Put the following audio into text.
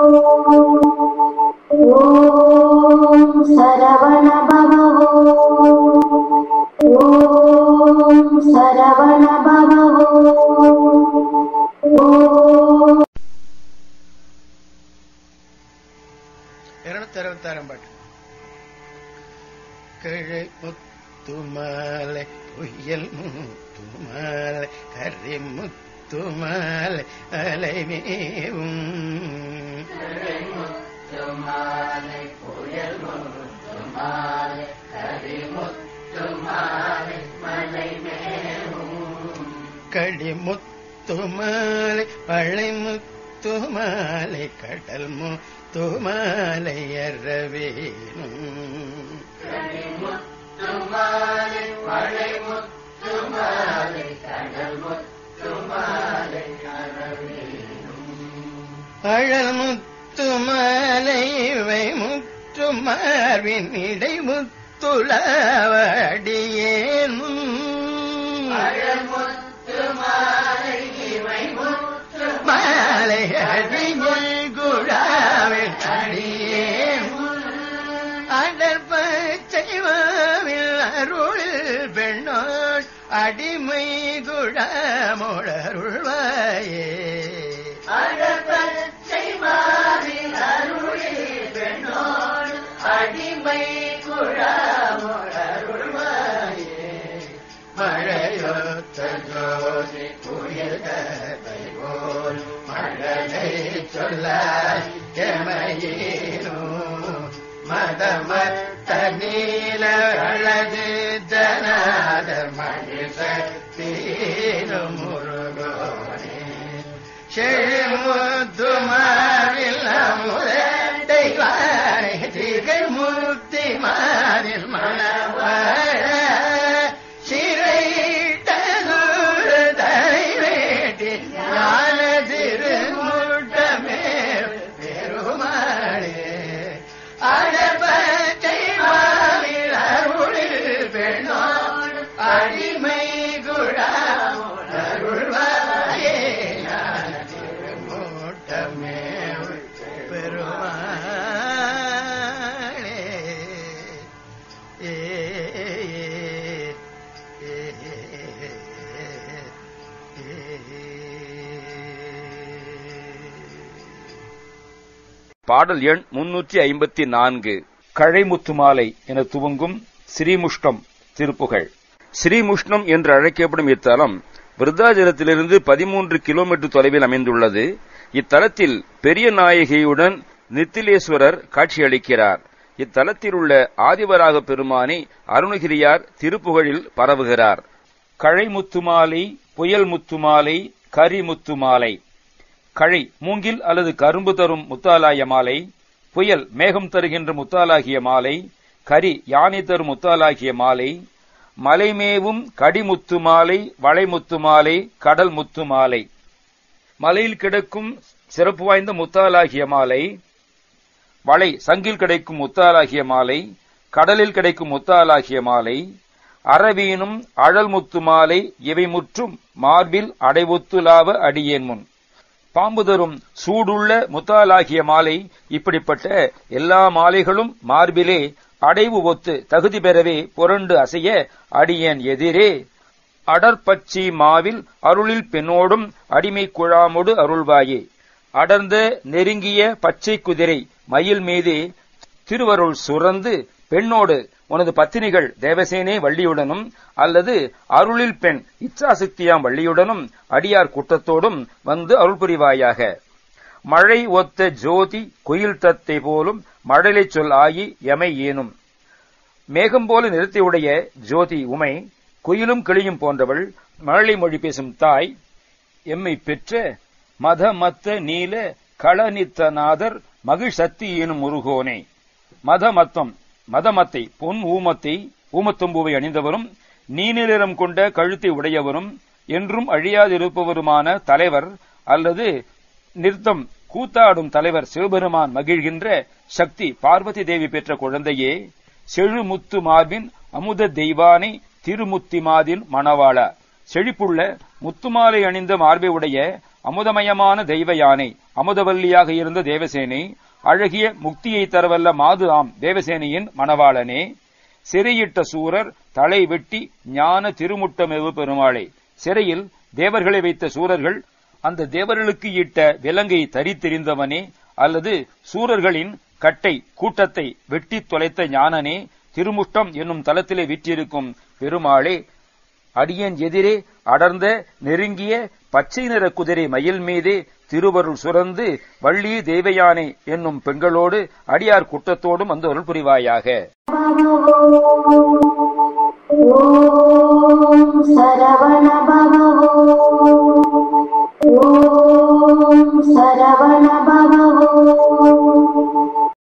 ஓம் சரவண பவ ஓம் சரவண பவ ஓம் 266 பாட்டு. கிழை முத்துமாலை புயல் முத்துமாலை கரி முத்துமாலை அலைமேவும் கிழை முத்துமாலை புயல் முத்துமாலை கரி முத்துமாலை மலைமேவும் கடி முத்துமாலை பழை முத்துமாலை கடல் முத்துமாலை அறவேணும் கடி முத்துமாலை பழை முத்துமாலை கடல் முத்துமாலை அறவேணும் அழல் முத்துமாலை இவை முற்றுமார்பின் இடை முத்துளவடியேன் அழல் முத்துமாலை இவை மாலை அடிகள் குழாவில் அடியேன் அடர் பச்சைவாவில் அருள் பெண்ணோள் அடிமை குழாமோடருள்வாயே அடர்பச்சை மாறில் அருளில் பெண்ணோடு அடிமை குழாமொழருள்வாயே மழையொத்த ஜோதி புயலை போல் மழலை சொல்லாய் எமையேனோ மதமத்த நீல அழகு ஜனாத மகிழ்ச்சீனும் முருகோனே செழுமுத்துமாரில் அமுதை வாரை திகழ் முக்தி மாறில் மணவாழ சிறையிட்டதொரு தரை வேட்டி ஞான திருமூட்டமே பெருமாளே அடபச்சை மாறில் அருளில் பெண்ணோடு அடிமை குழாமொழருள்வாயே ஞான திருமூட்டமே பெருமாளே பாடல் எண் 354. கழைமுத்துமாலை என துவங்கும் ஸ்ரீமுஷ்ணம் திருப்புகழ். ஸ்ரீமுஷ்ணம் என்று அழைக்கப்படும் இத்தலம் விருத்தாச்சலத்திலிருந்து 13 கிலோமீட்டர் தொலைவில் அமைந்துள்ளது. இத்தலத்தில் பெரிய நாயகியுடன் நித்திலேஸ்வரர் காட்சியளிக்கிறார். இத்தலத்தில் உள்ள ஆதிவராக பெருமானை அருணகிரியார் திருப்புகழில் பரவுகிறார். கழைமுத்துமாலை புயல் முத்துமாலை கரி முத்துமாலை. கழை மூங்கில் அல்லது கரும்பு தரும் முத்தாலாய மாலை, புயல் மேகம் தருகின்ற முத்தாலாகிய மாலை, கரி யானை தரும் முத்தாலாகிய மாலை, மலைமேவும் கடிமுத்து மாலை வளைமுத்து மாலை கடல் முத்து மாலை. மலையில் கிடக்கும் சிறப்பு வாய்ந்த முத்தாலாகிய மாலை, வளை சங்கில் கிடைக்கும் முத்தாலாகிய மாலை, கடலில் கிடைக்கும் முத்தாலாகிய மாலை, அரவீனும் அழல் முத்து மாலை இவை முற்றும் மார்பில் அடைவுத்துலாவ அடியேன் முன். பாம்பு தரும் சூடுள்ள முத்தாலாகிய மாலை. இப்படிப்பட்ட எல்லா மாலைகளும் மார்பிலே அடைவு ஒத்து தகுதி பெறவே புரண்டு அசைய அடியேன் எதிரே அடற்பச்சி மாவில் அருளில் பெண்ணோடும் அடிமை குழாமோடு அருள்வாயே. அடர்ந்த நெருங்கிய பச்சை குதிரை மயில் மீது திருவருள் சுரந்து பெண்ணோடு உனது பத்தினிகள் தேவசேனே வள்ளியுடனும் அல்லது அருளில் பெண் இச்சாசக்தியாம் வள்ளியுடனும் அடியார் கூட்டத்தோடும் வந்து அருள் புரிவாயாக. மழை ஒத்த ஜோதி குயில் தத்தை போலும் மழலை சொல் ஆகி எமை ஏனும். மேகம் போல நிறத்தையுடைய ஜோதி உமை, குயிலும் கிளியும் போன்றவள், மழலை மொழி பேசும் தாய், எம்மை பெற்ற மத மத்த நீல களநித்தநாதர் மகிழ் சக்தி எனும் முருகோனே. மதமத்தை பொன் ஊமத்தும்பூவை அணிந்தவரும் நீனிறம் கொண்ட கழுத்தை உடையவரும் என்றும் அழியாதிருப்பவருமான தலைவர் அல்லது நிறுத்தம் கூத்தாடும் தலைவர் சிவபெருமான் மகிழ்கின்ற சக்தி பார்வதி தேவி பெற்ற குழந்தையே, செழுமுத்து மார்பின் அமுத தெய்வானை திருமுத்திமாதின் மணவாளா. செழிப்புள்ள முத்துமாலை அணிந்த மார்பை உடைய அமுதமயமான தெய்வ யானை அமுதவல்லியாக இருந்த தேவசேனை, அழகிய முக்தியை தரவல்ல மாது ஆம் தேவசேனையின் மணவாளனே, சிறையிட்ட சூரர் தலை வெட்டி ஞான திருமுட்டமெவு பெருமாளே, சிறையில் தேவர்களை வைத்த சூரர்கள் அந்த தேவர்களுக்கு இட்ட விலங்கை தரித்தெறிந்தவனே, அல்லது சூரர்களின் கட்டை கூட்டத்தை வெட்டி தொலைத்த ஞானனே, திருமுஷ்டம் என்னும் தலத்திலே விற்றிருக்கும் பெருமாளே, அடியன் எதிரே அடர்ந்த நெருங்கிய பச்சை நிற குதிரை மயில் மீதே திருவருள் சுரந்து வள்ளி தேவயானை என்னும் பெண்களோடு அடியார் கூட்டத்தோடும் வந்து அருள் புரிவாயாக. ஓம்